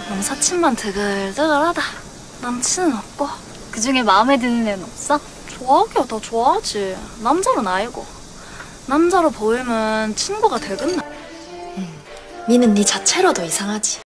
남사친만 드글드글하다. 남친은 없고. 그중에 마음에 드는 애는 없어? 좋아하기야 다 좋아하지. 남자는 아니고. 남자로 보이면 친구가 되겠나? 니는 니 자체로도 이상하지.